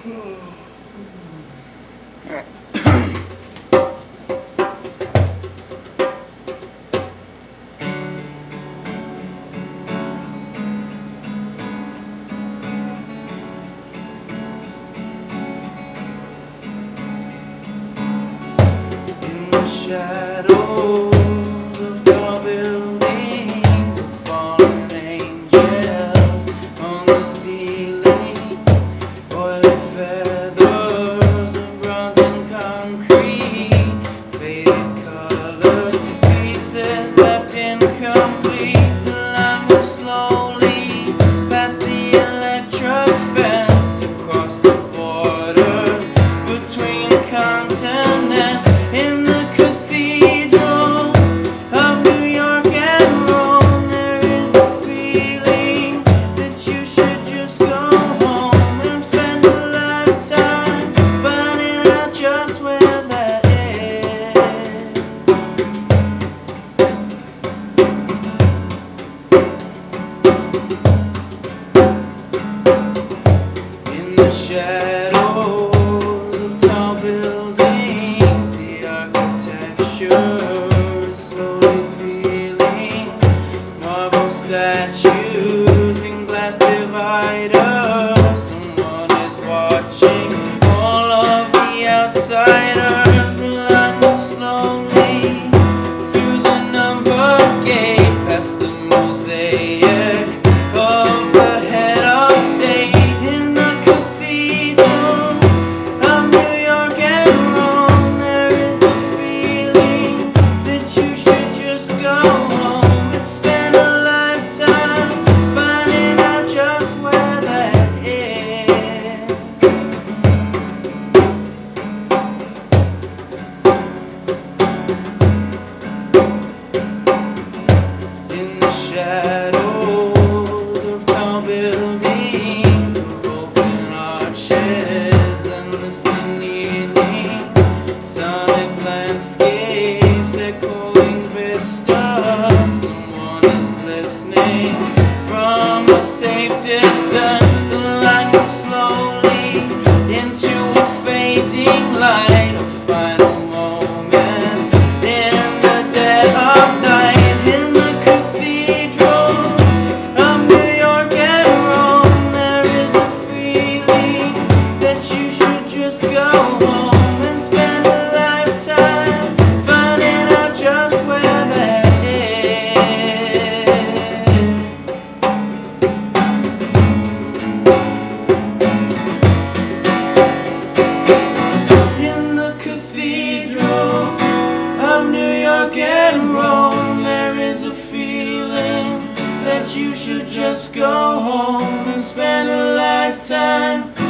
Shadows of tall buildings, of fallen angels on the ceiling, oily feathers of bronze and concrete, faded color pieces left incomplete. The line moves slowly past the electric fence, across the border between continents. In the cathedrals of New York and Rome, there is a feeling that you should just go home and spend a lifetime finding out just where that is. In the shadows of tall buildings, is slowly peeling, marble statues and glass dividers. Someone is watching all of the outsiders. The line moves slowly through the number gate, past the mosaic of the head of state. In the cathedrals of New York and Rome, there is a feeling that you should just go home and spend a lifetime finding out just where that is. In the shadows of tall buildings, of open arches, endlessly kneeling, sonic landscapes echoing vistas. Someone is listening from a safe distance. The line moves slowly into a fading light, a final moment in the dead of night. In the cathedrals of New York and Rome, there is a feeling that you should just go home and spend a lifetime finding out just where that is. In the cathedrals of New York and Rome, there is a feeling that you should just go home and spend a lifetime